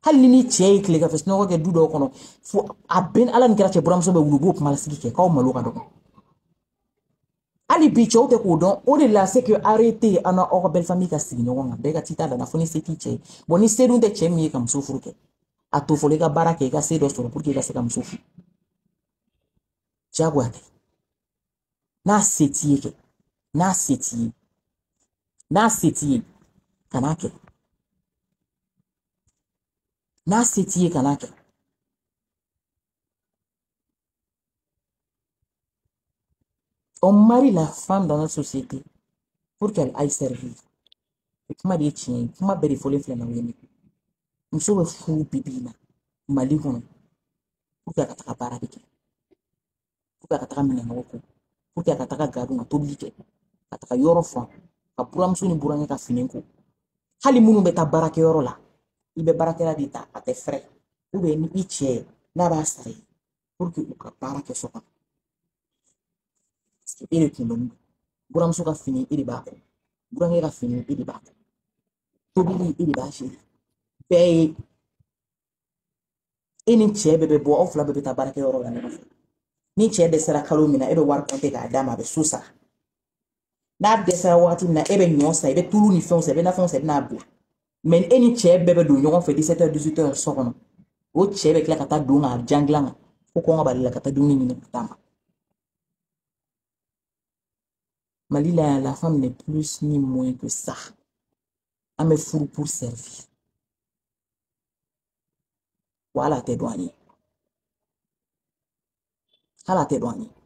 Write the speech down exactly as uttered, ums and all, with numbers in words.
hali ni cɛ ye tile ka fɛ sunɔgɔ kɛ du dɔw kɔnɔ fo a bɛn ala ni kɛra cɛ buramuso bɛ wulu b'o kuma lasigi kɛ k'aw malo ka dɔgɔ hali bi cɛw tɛ k'o dɔn o de la c'est que arrêtez an n'aw ka belle famille ka sigi ɲɔgɔn kan bɛɛ ka t'i ta dana fo ni se t'i cɛ ye bon ni se dun tɛ cɛ min ye ka muso furu kɛ a to fɔlɔ i ka baara kɛ i ka se dɔ sɔrɔ pour que i ka se ka muso furu diyagoya tɛ n'a se t'i ye kɛ n'a se t'i ye n'a se t'i ye kan'a kɛ n'a se t'i ye kan'a kɛ on marie la femme dans notre société pour qu'elle aille servir kuma de ye tiɲɛ ye kuma bɛɛ de fɔlen filɛ na o ye ne muso bɛ furu bibi in na mali kɔnɔ pour que a ka taga baara de kɛ pour que a ka taga minɛnɔgɔ ko pour que a ka taga gadon ka tobili kɛ ka taga yɔrɔ furan ka buramuso ni burankɛ ka fini ko hali minnu bɛ taa baarakɛyɔrɔ la i bɛ baarakɛla de ta a tɛ fɛrɛ ou bien ni i cɛ n'a b'a sara ye pour que u ka baara kɛ so kɔnɔ parce que e de kun dɔn buramuso ka fini e de b'a kɔ burankɛ ka fini e de b'a kɔ tobili e de b'a feere bɛɛ ye e ni cɛ bɛɛ bɛ bɔ aw fila bɛɛ bɛ taa baarakɛyɔrɔ la ɲɔgɔn fɛ ni cɛ dɛsɛra kalo min na e bɛ wari kɔnte k'a d'a ma a bɛ so sara n'a dɛsɛra wagati min na e bɛ ɲɔ san i bɛ tulu ni fɛnw san i bɛ nafɛnw san i bɛn'a bila mɛ e ni cɛ bɛɛ bɛ don ɲɔgɔn fɛ dix-sept heures dix-huit heures so kɔnɔ o cɛ bɛ tila ka taa don ka jan dilan kan ko kɔngɔ b'ale la ka taa dumuni ɲini ka d'a ma Mali la la femme n'est plus ni moins que ça an bɛ furu pour servir wa ala tɛ dɔn an ye hali a tɛ dɔn an ye